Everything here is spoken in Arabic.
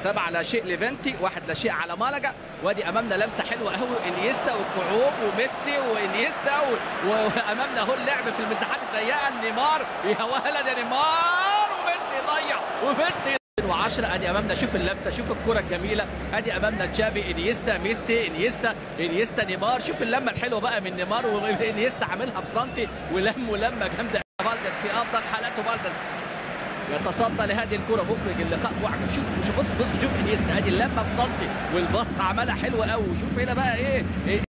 7 لا شيء ليفنتي، 1 لا شيء على مالاجا. وادي امامنا لمسه حلوه قوي، انيستا والكعوب وميسي وانيستا وامامنا اهو اللعب في المساحات الضيقه. نيمار يا ولد يا نيمار، وميسي ضيع وميسي 10. ادي امامنا، شوف اللمسه، شوف الكره الجميله. ادي امامنا تشافي، انيستا، ميسي، انيستا نيمار. شوف اللمه الحلوه بقى من نيمار، وانيستا عاملها بسنتي ولمه لمه جامده. فالديز في افضل حالاته، فالديز يتصدى لهذه الكره، مخرج اللقاء معجب. شوف بص شوف انيستا، ادي اللمه بسنتي والباص عملها حلوه قوي. وشوف هنا بقى ايه